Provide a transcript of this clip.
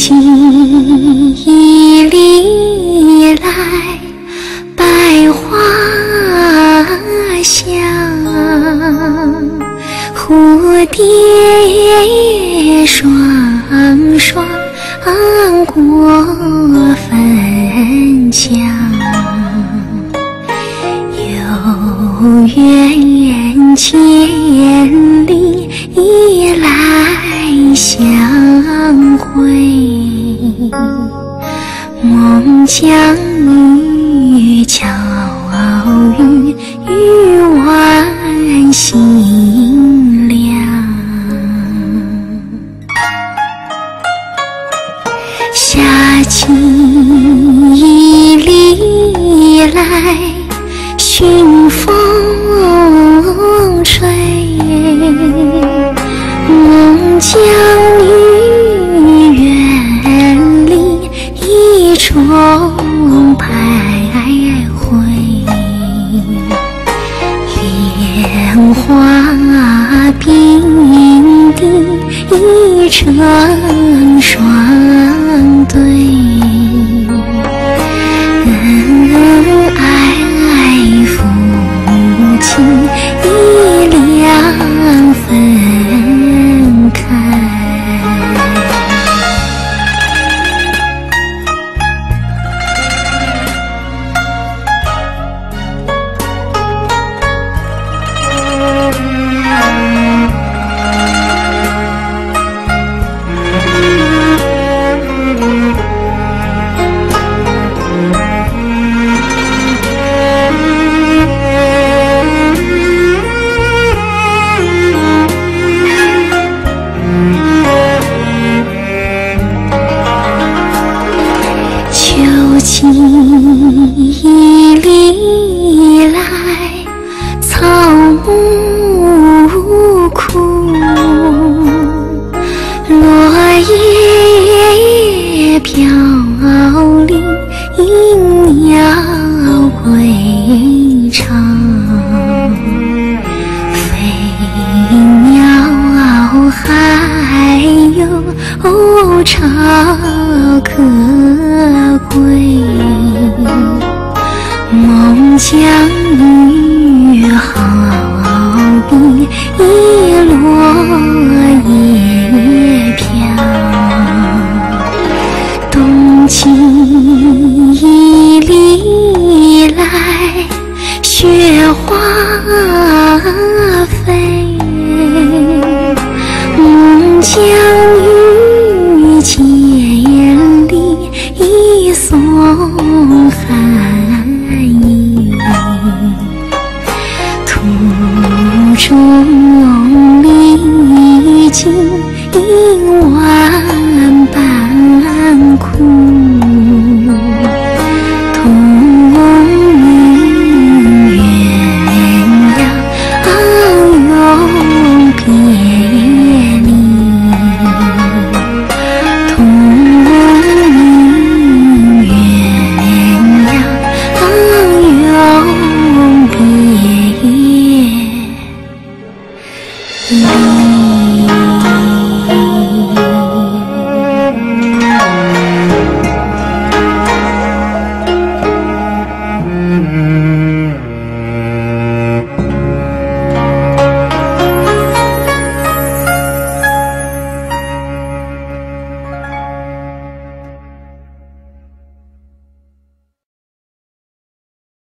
萋里来，百花香，蝴蝶双双过粉墙，有缘千里来相会，孟姜女巧语万心凉。夏季里来，熏风吹，孟姜女远离一重徘徊，莲花并蒂一成双对，恩爱夫妻一两分开。秋季里来，草木枯，落叶飘零，鹰鸟归巢，飞鸟还有巢可归，孟姜女好比一落叶飘，冬季里来，雪花飞，孟姜女千里一送寒意，途中